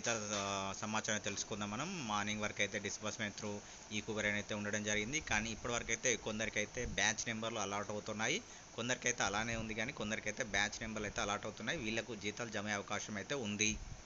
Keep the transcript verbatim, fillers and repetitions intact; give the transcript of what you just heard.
జీతాల సమాచారం తెలుసుకుందాం. మనం మార్నింగ్ వరకు అయితే డిస్బర్స్మెంట్ త్రూ ఈ కుబేర్ అయితే ఉండడం జరిగింది. కానీ ఇప్పటివరకు అయితే కొందరికైతే బ్యాచ్ నెంబర్లు అలాట్ అవుతున్నాయి, కొందరికైతే అలానే ఉంది. కానీ కొందరికైతే బ్యాచ్ నెంబర్లు అయితే అలాట్ అవుతున్నాయి. వీళ్ళకు జీతాలు జమ అయ్యే అవకాశం అయితే ఉంది.